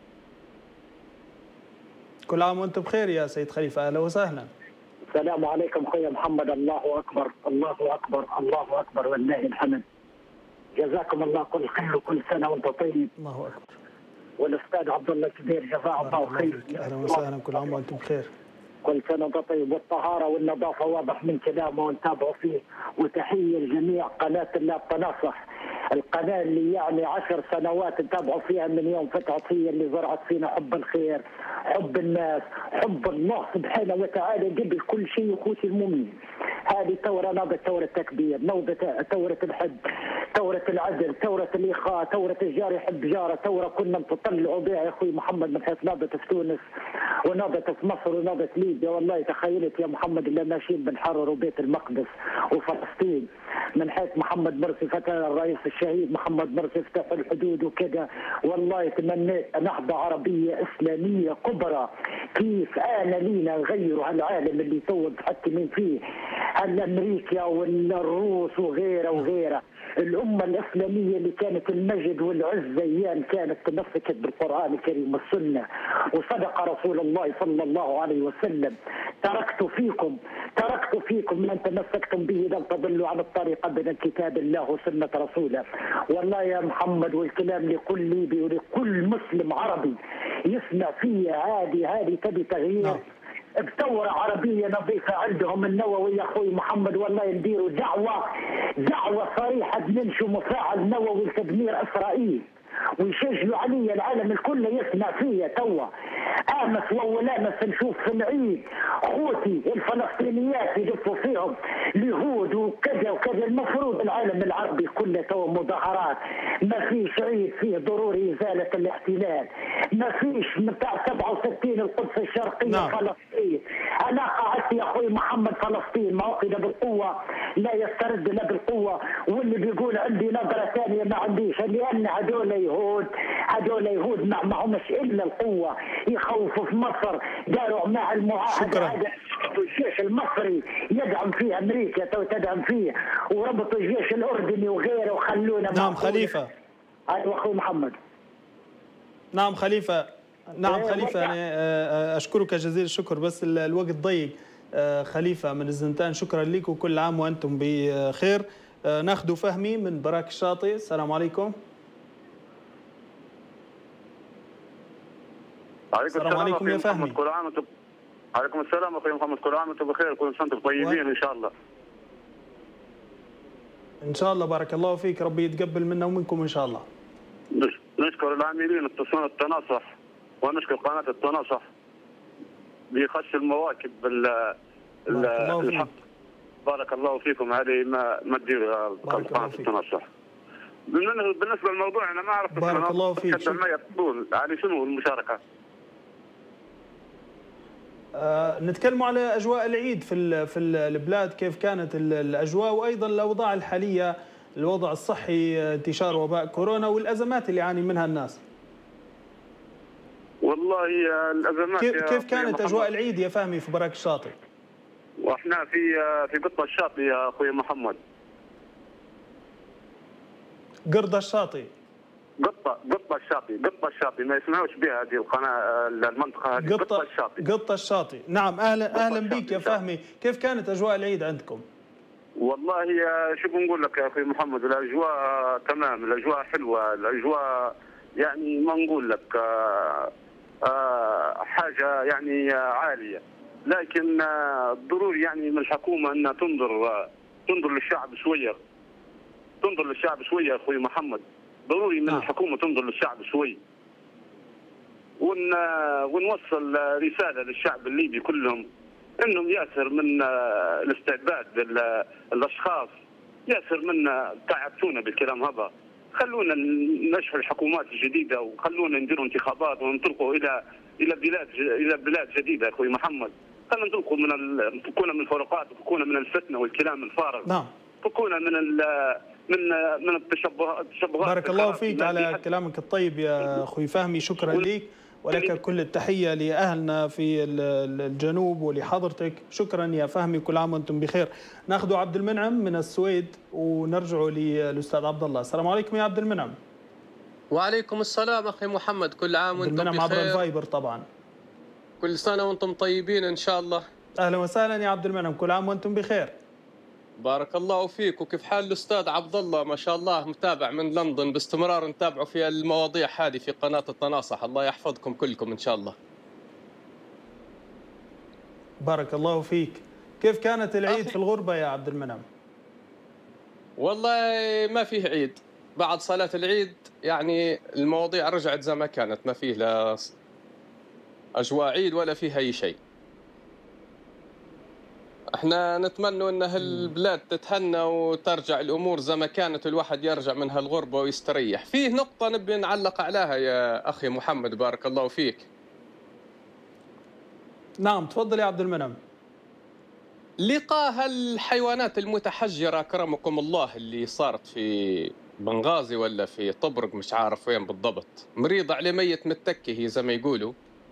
كل عام وانت بخير يا سيد خليفه، اهلا وسهلا. السلام عليكم خويا محمد. الله اكبر الله اكبر الله اكبر والله الحمد. جزاكم الله كل خير وكل سنه وانت طيب. الله اكبر. والاستاذ عبد الله الكبير جزاه الله خير. اهلا وسهلا، كل عام وانتم بخير. كل سنه وانت طيب. والطهاره والنظافه واضح من كلامه ونتابعوا فيه. وتحيه لجميع قناه الله التناصح القناة اللي يعني 10 سنوات نتابعوا فيها من يوم فتحت، هي اللي زرعت فينا حب الخير، حب الناس، حب الله سبحانه وتعالى قبل كل شيء. اخوتي المؤمنين، هذه ثورة نابت ثورة التكبير، ثورة الحب، ثورة العدل، ثورة الإخاء، ثورة الجار يحب جاره، ثورة كنا نتطلعوا بها يا أخوي محمد من حيث نابت في تونس ونابت في مصر ونابت ليبيا. والله تخيلت يا محمد اللي ماشيين بنحرروا بيت المقدس وفلسطين من حيث محمد مرسي فتح الرئيس الشهيد محمد مرسي فتح الحدود وكذا. والله تمنيت أن أحظى عربية إسلامية كبرى. كيف آن لينا نغيروا هالعالم اللي تو متحكمين فيه الأمريكا والروس وغيره وغيره. الأمة الإسلامية اللي كانت المجد والعزة أيام كانت تمسكت بالقرآن الكريم والسنة، وصدق رسول الله صلى الله عليه وسلم: تركت فيكم من تمسكتم به لن تضلوا عن الطريق ابدا، كتاب الله وسنة رسوله. والله يا محمد، والكلام لكل ليبي ولكل مسلم عربي يسمع فيها، هذه تبي تغيير بثورة عربية نظيفة عندهم النووي يا أخوي محمد. والله يديروا دعوة صريحة بننشوا مفاعل نووي لتدمير إسرائيل ويشجعوا عليه العالم الكل يسمع فيها. توا امس واول امس نشوف في العيد خوتي الفلسطينيات يدفوا فيهم اليهود وكذا وكذا. المفروض العالم العربي كله توا مظاهرات، ما فيش عيد فيه ضروري ازاله الاحتلال، ما فيش بتاع 67 القدس الشرقيه فلسطين. انا قعدت يا اخوي محمد فلسطين ما اخذ بالقوه لا يسترد الا بالقوه. واللي بيقول عندي نظره ثانيه ما عنديش، لان هذول يهود ما همش الا القوه. يخوفوا في مصر، داروا مع المعاهده هذا الجيش المصري يدعم فيه امريكا تدعم فيه، وربطوا الجيش الاردني وغيره وخلونا. نعم خليفه. ايوه اخوي محمد. نعم خليفه. أنا أشكرك جزيل الشكر، بس الوقت ضيق. خليفه من الزنتان، شكرا لك وكل عام وانتم بخير. ناخذ فهمي من براك الشاطئ. السلام عليكم. السلام عليكم يا فهمي. عليكم السلام اخوي محمد، كل عام وانتم بخير، كل سنه وانتم طيبين ان شاء الله. ان شاء الله، بارك الله فيك، ربي يتقبل منا ومنكم ان شاء الله. نشكر العاملين التناصح ونشكر قناه التناصح بخش المواكب الحق. بارك الله فيكم. هذه ما تدير قناه التناصح. بالنسبه للموضوع انا ما اعرف. بارك الله فيك. على شنو المشاركه؟ نتكلم على اجواء العيد في البلاد، كيف كانت الاجواء، وايضا الاوضاع الحاليه، الوضع الصحي، انتشار وباء كورونا والازمات اللي يعاني منها الناس. والله الازمات كيف كانت اجواء العيد يا فهمي في براك الشاطئ؟ واحنا في قطة الشاطئ يا اخوي محمد. قرده الشاطئ. قطة الشاطئ ما يسمعوش بها هذه القناة المنطقة هذه. قطة الشاطئ. نعم اهلا بك يا فهمي. كيف كانت اجواء العيد عندكم؟ والله شو بنقول لك يا اخي محمد، الاجواء تمام، الاجواء حلوة، الاجواء يعني ما نقول لك حاجة يعني عالية، لكن ضروري يعني من الحكومة انها تنظر للشعب شوية، تنظر للشعب شوية يا اخوي محمد. ضروري من الحكومة تنظر للشعب شوي، ونوصل رسالة للشعب الليبي كلهم انهم ياسر من الاستعباد الاشخاص، ياسر من تعبتونا بالكلام هذا. خلونا نشحن الحكومات الجديدة وخلونا نديروا انتخابات وننطلقوا الى بلاد جديدة يا اخوي محمد. خلينا ننطلقوا فكونا من الفروقات وفكونا من الفتنة والكلام الفارغ. نعم. فكونا من التشبهات. بارك الله فيك على كلامك الطيب يا اخوي فهمي، شكرا لك ولك كل التحيه لاهلنا في الجنوب ولحضرتك. شكرا يا فهمي، كل عام وانتم بخير. ناخذ عبد المنعم من السويد ونرجع للاستاذ عبد الله. السلام عليكم يا عبد المنعم. وعليكم السلام اخي محمد، كل عام وانتم بخير. عبد المنعم عبر الفايبر طبعا. كل سنه وانتم طيبين ان شاء الله. اهلا وسهلا يا عبد المنعم، كل عام وانتم بخير. بارك الله فيك. وكيف حال الاستاذ عبد الله؟ ما شاء الله متابع من لندن باستمرار، نتابعه في المواضيع هذه في قناه التناصح. الله يحفظكم كلكم ان شاء الله. بارك الله فيك. كيف كانت العيد في الغربه يا عبد المنعم؟ والله ما فيه عيد، بعد صلاة العيد يعني المواضيع رجعت زي ما كانت، ما فيه لا أجواء عيد ولا فيها أي شيء. احنا نتمنى ان هالبلاد تتهنى وترجع الامور زي ما كانت، الواحد يرجع من هالغربه ويستريح. فيه نقطه نبي نعلق عليها يا اخي محمد بارك الله فيك. نعم تفضل يا عبد المنعم. لقاء هالحيوانات المتحجره اكرمكم الله اللي صارت في بنغازي ولا في طبرق مش عارف وين بالضبط، مريض على ميت متكي هي زي ما يقولوا.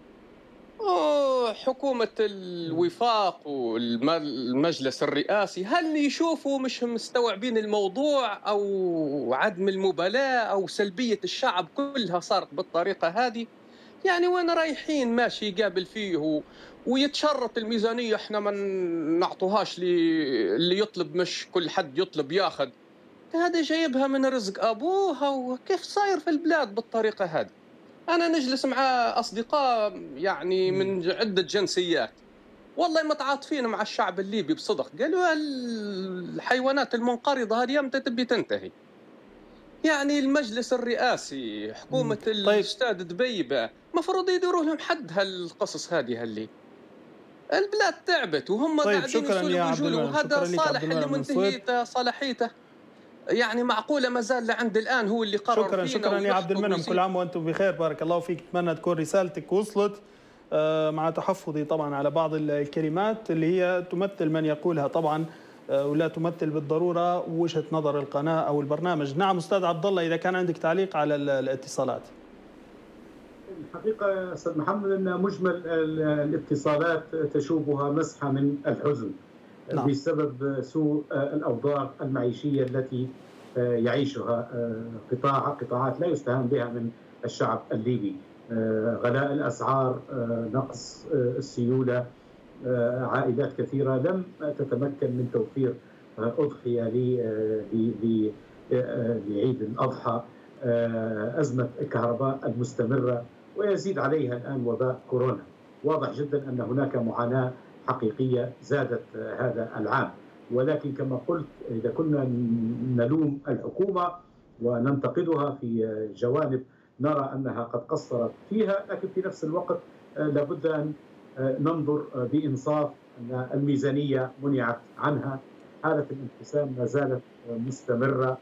حكومة الوفاق والمجلس الرئاسي هل يشوفوا مش مستوعبين الموضوع أو عدم المبالاة أو سلبية الشعب كلها صارت بالطريقة هذه؟ يعني وين رايحين ماشي يقابل فيه ويتشرط الميزانية احنا ما نعطوهاش اللي يطلب، مش كل حد يطلب ياخذ. هذا جايبها من رزق أبوها، وكيف صاير في البلاد بالطريقة هذه؟ أنا نجلس مع أصدقاء يعني من عدة جنسيات والله متعاطفين مع الشعب الليبي بصدق، قالوا الحيوانات المنقرضة هذه يمتى تبي تنتهي؟ يعني المجلس الرئاسي حكومة الأستاذ دبيبة مفروض يدوروا لهم حد هالقصص هذه اللي البلاد تعبت وهم قاعدين يسولوا ويجولوا، وهذا صالح اللي منتهيته صلاحيته يعني معقولة ما زال لعند الآن هو اللي قرر. شكرا يا عبد المنعم، كل عام وأنتم بخير بارك الله فيك. أتمنى تكون رسالتك وصلت، مع تحفظي طبعا على بعض الكلمات اللي هي تمثل من يقولها طبعا ولا تمثل بالضرورة وجهة نظر القناة أو البرنامج. نعم أستاذ عبد الله، إذا كان عندك تعليق على الاتصالات. الحقيقة أستاذ محمد أن مجمل الاتصالات تشوبها مسحة من الحزن. نعم. بسبب سوء الأوضاع المعيشية التي يعيشها قطاعات لا يستهان بها من الشعب الليبي، غلاء الأسعار، نقص السيولة، عائلات كثيرة لم تتمكن من توفير أضحية لعيد الأضحى، أزمة الكهرباء المستمرة، ويزيد عليها الآن وباء كورونا. واضح جدا أن هناك معاناة حقيقية زادت هذا العام، ولكن كما قلت إذا كنا نلوم الحكومة وننتقدها في جوانب نرى أنها قد قصرت فيها، لكن في نفس الوقت لابد أن ننظر بإنصاف أن الميزانية منعت عنها، حالة الانقسام ما زالت مستمرة،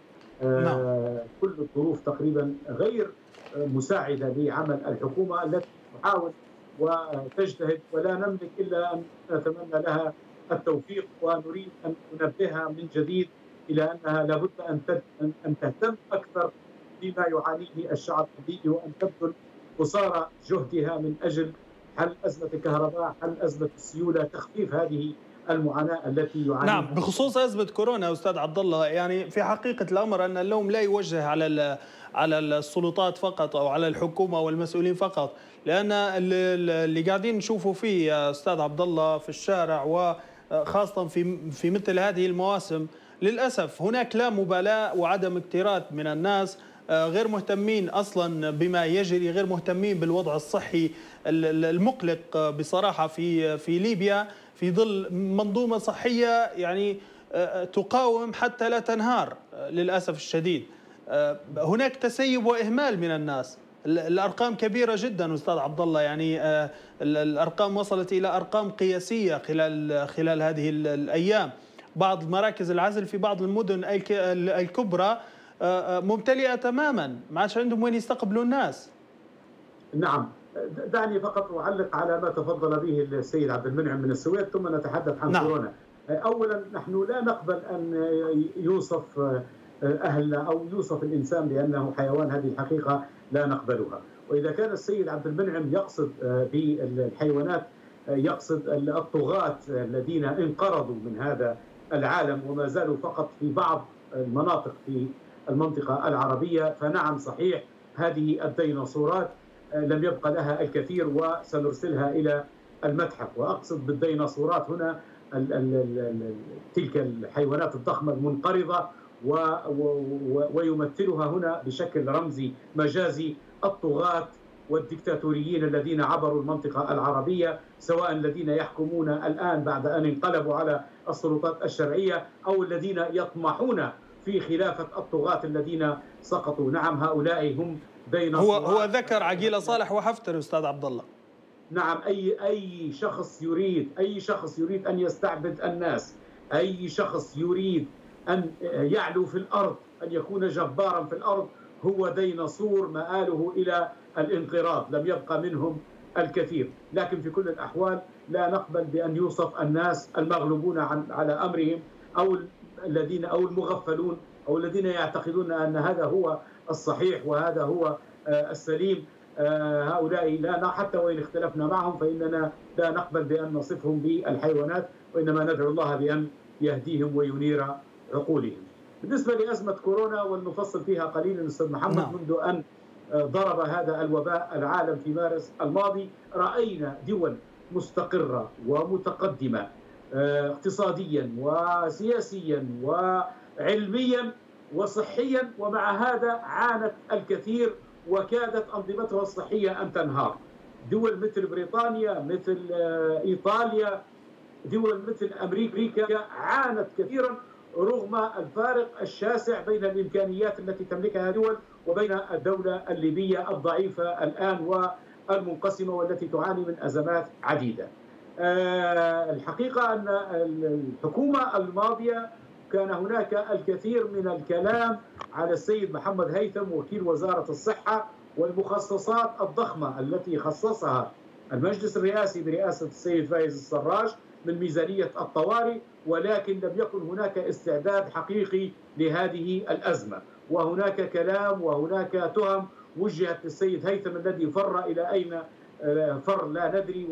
كل الظروف تقريبا غير مساعدة لعمل الحكومة التي تحاول وتجتهد، ولا نملك إلا أن نتمنى لها التوفيق، ونريد أن ننبهها من جديد إلى أنها لابد أن تهتم أكثر بما يعانيه الشعب الليبي، وأن تبذل قصارى جهدها من أجل حل أزمة الكهرباء، حل أزمة السيولة، تخفيف هذه المعاناة التي يعانيها. نعم، بخصوص أزمة كورونا أستاذ عبد الله، يعني في حقيقة الأمر أن اللوم لا يوجه على السلطات فقط أو على الحكومة والمسؤولين فقط، لأن اللي قاعدين نشوفه فيه يا أستاذ عبد الله في الشارع وخاصة في مثل هذه المواسم للأسف هناك لا مبالاة وعدم اكتراث من الناس، غير مهتمين أصلا بما يجري، غير مهتمين بالوضع الصحي المقلق بصراحة في ليبيا، في ظل منظومة صحية يعني تقاوم حتى لا تنهار للأسف الشديد. هناك تسيب وإهمال من الناس، الأرقام كبيرة جدا أستاذ عبد الله، يعني الأرقام وصلت إلى أرقام قياسية خلال هذه الأيام. بعض مراكز العزل في بعض المدن الكبرى ممتلئة تماما، ما عادش عندهم وين يستقبلوا الناس. نعم، دعني فقط أعلق على ما تفضل به السيد عبد المنعم من السويد ثم نتحدث عن كورونا. أولا نحن لا نقبل أن يوصف أهلنا أو يوصف الإنسان بأنه حيوان، هذه الحقيقة لا نقبلها. وإذا كان السيد عبد المنعم يقصد بالحيوانات يقصد الطغاة الذين انقرضوا من هذا العالم وما زالوا فقط في بعض المناطق في المنطقة العربية، فنعم صحيح هذه الديناصورات لم يبقى لها الكثير وسنرسلها إلى المتحف. وأقصد بالديناصورات هنا تلك الحيوانات الضخمة المنقرضة، ويمثلها هنا بشكل رمزي مجازي الطغاة والديكتاتوريين الذين عبروا المنطقة العربية، سواء الذين يحكمون الآن بعد أن انقلبوا على السلطات الشرعية أو الذين يطمحون في خلافة الطغاة الذين سقطوا. نعم، هؤلاء هم ديناصورات. هو ذكر عقيلة صالح وحفتر أستاذ عبد الله. نعم، أي شخص يريد أن يستعبد الناس، أي شخص يريد أن يعلو في الأرض، أن يكون جبارا في الأرض، هو ديناصور مآله إلى الانقراض. لم يبقى منهم الكثير. لكن في كل الأحوال لا نقبل بأن يوصف الناس المغلوبون على أمرهم أو الذين أو المغفلون أو الذين يعتقدون أن هذا هو الصحيح وهذا هو السليم. هؤلاء لا، حتى وإن اختلفنا معهم فإننا لا نقبل بأن نصفهم بالحيوانات، وإنما ندعو الله بأن يهديهم وينير عقولهم. بالنسبة لأزمة كورونا ولنفصل فيها قليلا أستاذ محمد، منذ أن ضرب هذا الوباء العالم في مارس الماضي رأينا دول مستقرة ومتقدمة اقتصاديا وسياسيا وعلميا وصحيا، ومع هذا عانت الكثير وكادت أنظمتها الصحية أن تنهار. دول مثل بريطانيا، مثل إيطاليا، دول مثل أمريكا عانت كثيرا رغم الفارق الشاسع بين الإمكانيات التي تملكها دول وبين الدولة الليبية الضعيفة الآن والمنقسمة والتي تعاني من أزمات عديدة. الحقيقة أن الحكومة الماضية كان هناك الكثير من الكلام على السيد محمد هيثم وكيل وزارة الصحة والمخصصات الضخمة التي خصصها المجلس الرئاسي برئاسة السيد فايز السراج من ميزانية الطوارئ، ولكن لم يكن هناك استعداد حقيقي لهذه الأزمة، وهناك كلام وهناك تهم وجهت للسيد هيثم الذي فر إلى أين فر لا ندري،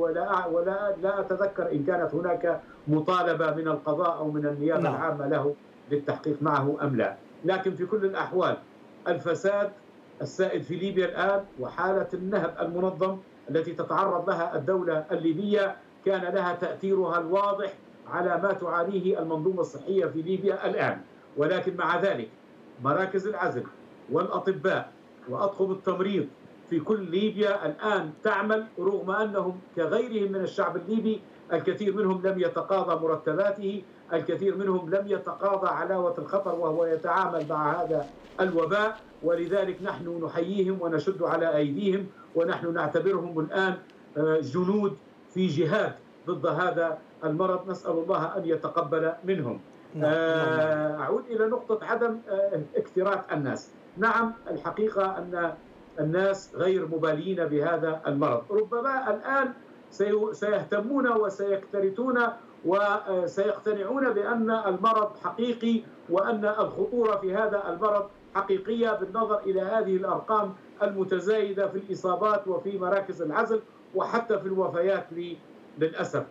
ولا أتذكر إن كانت هناك مطالبة من القضاء أو من النيابة العامة له للتحقيق معه أم لا. لكن في كل الأحوال الفساد السائد في ليبيا الآن وحالة النهب المنظم التي تتعرض لها الدولة الليبية كان لها تأثيرها الواضح على ما تعانيه المنظومة الصحية في ليبيا الآن. ولكن مع ذلك مراكز العزل والأطباء وأطقم التمريض في كل ليبيا الآن تعمل، رغم أنهم كغيرهم من الشعب الليبي الكثير منهم لم يتقاضى مرتباته، الكثير منهم لم يتقاضى علاوة الخطر وهو يتعامل مع هذا الوباء. ولذلك نحن نحييهم ونشد على أيديهم، ونحن نعتبرهم الآن جنود في جهاد ضد هذا المرض. نسأل الله أن يتقبل منهم. أعود إلى نقطة عدم اكتراث الناس. نعم، الحقيقة أن الناس غير مبالين بهذا المرض. ربما الآن سيهتمون وسيكترثون وسيقتنعون بأن المرض حقيقي وأن الخطورة في هذا المرض حقيقية بالنظر إلى هذه الأرقام المتزايدة في الإصابات وفي مراكز العزل وحتى في الوفيات. للأسف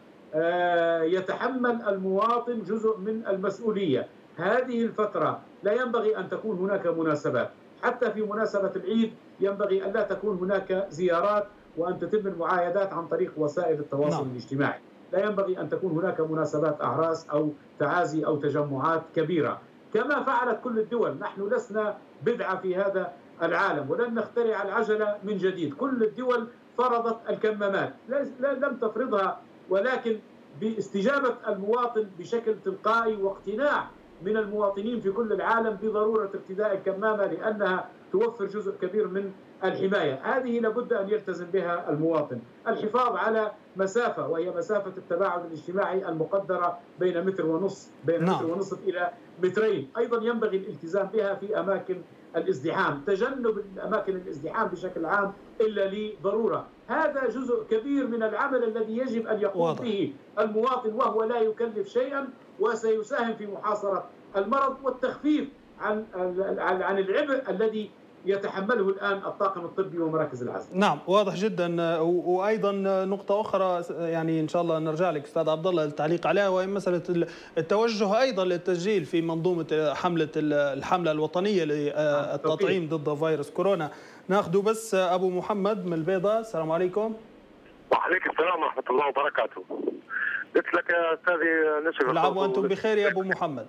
يتحمل المواطن جزء من المسؤولية. هذه الفترة لا ينبغي أن تكون هناك مناسبات، حتى في مناسبة العيد ينبغي أن لا تكون هناك زيارات وأن تتم المعايدات عن طريق وسائل التواصل الاجتماعي. لا ينبغي أن تكون هناك مناسبات أعراس أو تعازي أو تجمعات كبيرة كما فعلت كل الدول. نحن لسنا بدعة في هذا العالم ولن نخترع العجلة من جديد. كل الدول فرضت الكمامات، لم تفرضها، ولكن باستجابة المواطن بشكل تلقائي واقتناع من المواطنين في كل العالم بضرورة ارتداء الكمامة لأنها توفر جزء كبير من الحماية. هذه لابد أن يلتزم بها المواطن. الحفاظ على مسافة، وهي مسافة التباعد الاجتماعي المقدرة بين متر ونصف إلى مترين، أيضا ينبغي الالتزام بها في أماكن الازدحام، تجنب أماكن الازدحام بشكل عام إلا لضرورة. هذا جزء كبير من العمل الذي يجب أن يقوم به المواطن وهو لا يكلف شيئا، وسيساهم في محاصرة المرض والتخفيف عن العبء الذي يتحمله الآن الطاقم الطبي ومراكز العزل. نعم، واضح جدا. وأيضا نقطة أخرى يعني إن شاء الله نرجع لك أستاذ عبد الله للتعليق عليها، وهي مسألة التوجه أيضا للتسجيل في منظومة الحملة الوطنية للتطعيم ضد فيروس كورونا. ناخذ بس أبو محمد من البيضاء. السلام عليكم. وعليكم السلام ورحمة الله وبركاته. قلت لك يا أستاذي نشر العب وأنتم بخير يا أبو محمد.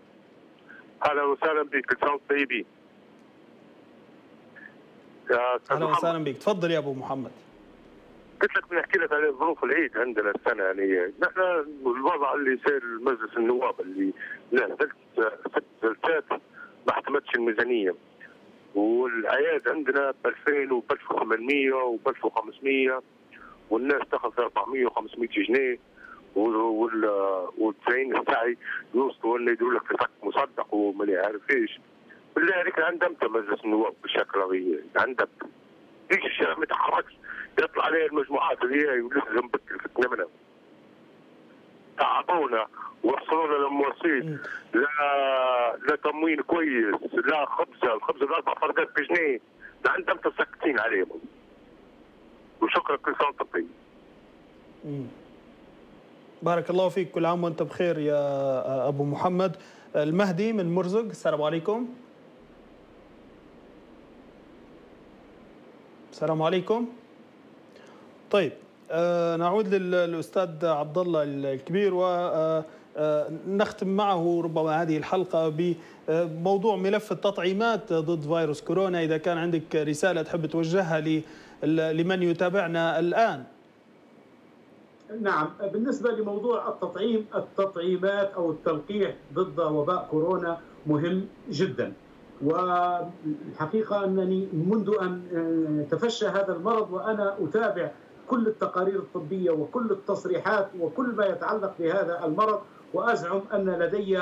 أهلا وسهلا بك، كل سنة وأنتم طيبين. أهلا وسهلا بك، تفضل يا أبو محمد. قلت لك بنحكي لك على ظروف العيد عندنا السنة. يعني نحن الوضع اللي صار مجلس النواب اللي ست جلسات ما احتملتش الميزانيه، والعياد عندنا ب 2000 وب 1800 وب 1500 والناس تاخذ 400 و500 جنيه، والتسعين السعي يوصلوا انه يديروا لك في فك مصدق وما يعرف ايش. بالله عليك عندمت مجلس النواب بالشكل هذا، عندك ليش الشارع ما يتحركش؟ يطلع عليه المجموعات اللي هي يلزم بالفتنه منها. تعبونا وصلونا للمواصيل، لا تموين كويس، لا خبزه، الخبزه ب4 فرقات بجنيه، عندهم ساكتين عليهم. وشكرا، كل سنه وانت طيب. بارك الله فيك، كل عام وانت بخير يا ابو محمد. المهدي من مرزق، السلام عليكم. السلام عليكم. طيب نعود للاستاذ عبد الله الكبير ونختم معه ربما هذه الحلقه بموضوع ملف التطعيمات ضد فيروس كورونا. اذا كان عندك رساله تحب توجهها لمن يتابعنا الان. نعم، بالنسبة لموضوع التطعيمات أو التلقيح ضد وباء كورونا مهم جدا، والحقيقة أنني منذ أن تفشى هذا المرض وأنا أتابع كل التقارير الطبية وكل التصريحات وكل ما يتعلق بهذا المرض، وأزعم أن لدي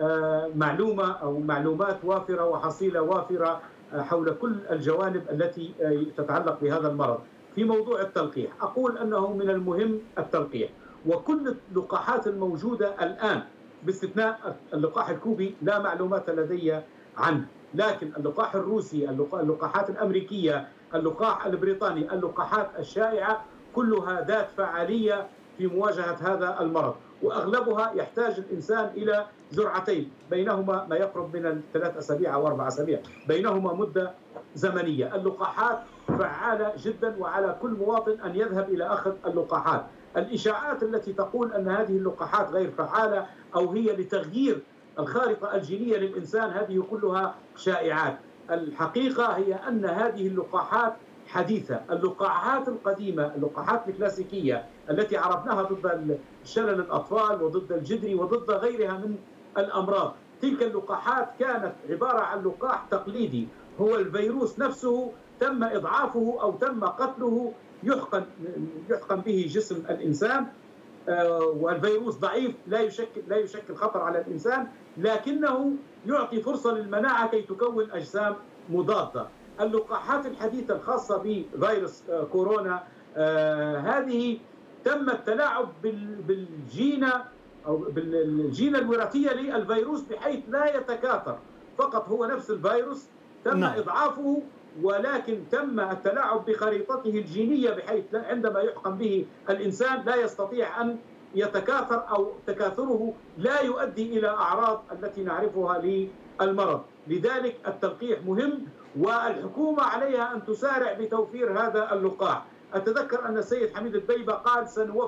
معلومة أو معلومات وافرة وحصيلة وافرة حول كل الجوانب التي تتعلق بهذا المرض. في موضوع التلقيح أقول أنه من المهم التلقيح، وكل اللقاحات الموجودة الآن باستثناء اللقاح الكوبي لا معلومات لدي عنه، لكن اللقاح الروسي، اللقاحات الأمريكية، اللقاح البريطاني، اللقاحات الشائعة كلها ذات فعالية في مواجهة هذا المرض، وأغلبها يحتاج الإنسان إلى جرعتين، بينهما ما يقرب من 3 أسابيع أو 4 أسابيع، بينهما مدة زمنية. اللقاحات فعالة جدا، وعلى كل مواطن أن يذهب إلى أخذ اللقاحات. الإشاعات التي تقول أن هذه اللقاحات غير فعالة أو هي لتغيير الخارطة الجينية للإنسان هذه كلها شائعات. الحقيقة هي أن هذه اللقاحات حديثة. اللقاحات القديمة، اللقاحات الكلاسيكية التي عرفناها ضد شلل الأطفال وضد الجدري وضد غيرها من الأمراض، تلك اللقاحات كانت عبارة عن لقاح تقليدي، هو الفيروس نفسه تم إضعافه أو تم قتله، يحقن به جسم الإنسان، والفيروس ضعيف لا يشكل خطر على الإنسان، لكنه يعطي فرصة للمناعة كي تكون أجسام مضادة. اللقاحات الحديثة الخاصة بفيروس كورونا هذه تم التلاعب بالجينة أو بالجينة الوراثية للفيروس بحيث لا يتكاثر، فقط هو نفس الفيروس تم إضعافه، ولكن تم التلاعب بخريطته الجينية بحيث عندما يحقن به الإنسان لا يستطيع أن يتكاثر أو تكاثره لا يؤدي إلى أعراض التي نعرفها للمرض. لذلك التلقيح مهم، والحكومة عليها أن تسارع بتوفير هذا اللقاح. أتذكر أن السيد حميد البيبة قال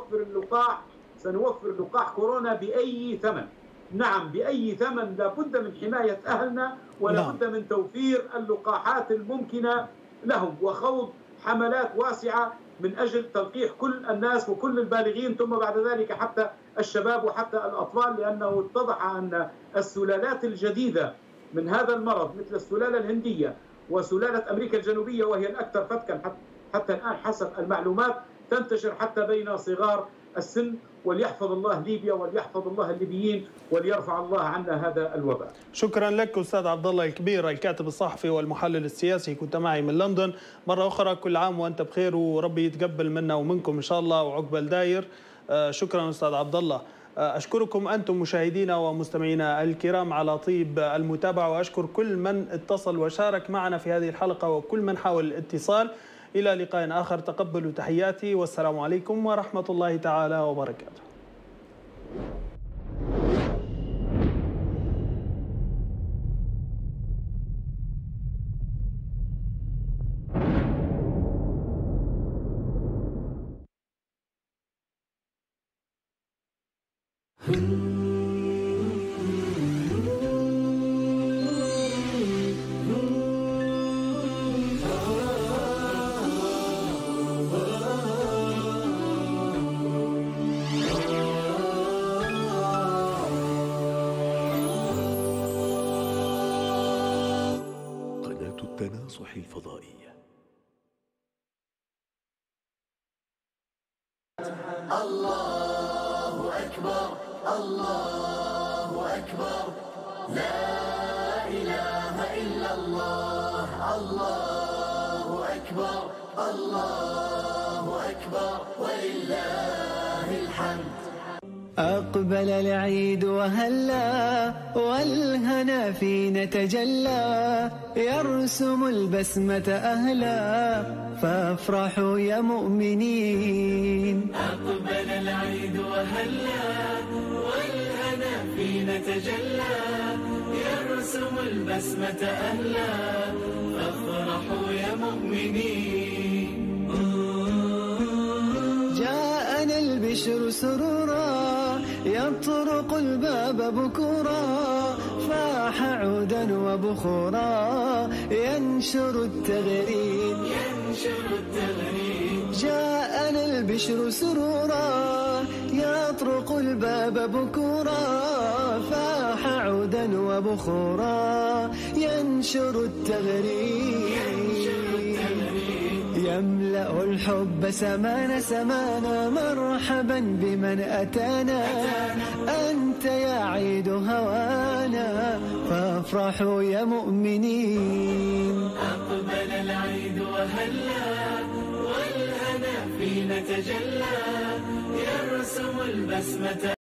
سنوفر لقاح كورونا بأي ثمن. نعم، بأي ثمن، لابد من حماية أهلنا ولابد من توفير اللقاحات الممكنة لهم وخوض حملات واسعة من أجل تلقيح كل الناس وكل البالغين، ثم بعد ذلك حتى الشباب وحتى الأطفال، لأنه اتضح أن السلالات الجديدة من هذا المرض مثل السلالة الهندية وسلالة أمريكا الجنوبية وهي الأكثر فتكا حتى الآن حسب المعلومات تنتشر حتى بين صغار السن، وليحفظ الله ليبيا وليحفظ الله الليبيين وليرفع الله عنا هذا الوباء. شكرا لك أستاذ عبد الله الكبير، الكاتب الصحفي والمحلل السياسي، كنت معي من لندن. مرة أخرى كل عام وأنت بخير، وربي يتقبل منا ومنكم إن شاء الله وعقبال داير. شكرا أستاذ عبد الله. أشكركم أنتم مشاهدينا ومستمعينا الكرام على طيب المتابعة، وأشكر كل من اتصل وشارك معنا في هذه الحلقة وكل من حاول الاتصال. إلى لقاء آخر، تقبلوا تحياتي والسلام عليكم ورحمة الله تعالى وبركاته. التناصح الفضائية. الله أكبر الله أكبر لا إله إلا الله الله أكبر الله أكبر ولله الحمد. أقبل العيد وهلا والهنا فينا تجلى يرسم البسمة أهلا فافرحوا يا مؤمنين. أقبل العيد وهلا والهنا فينا تجلى يرسم البسمة أهلا فافرحوا يا مؤمنين. جاءنا البشر سرورا يطرق الباب بكورا فاح عودا وبخورا ينشر التغريد جاءنا البشر سرورا يطرق الباب بكورا فاح عودا وبخورا ينشر التغريد يملأ الحب سمانا سمانا مرحبا بمن أتانا أنت يا عيد هوانا فافرحوا يا مؤمنين. أقبل العيد وهلا والهنا فينا تجلى يرسم البسمة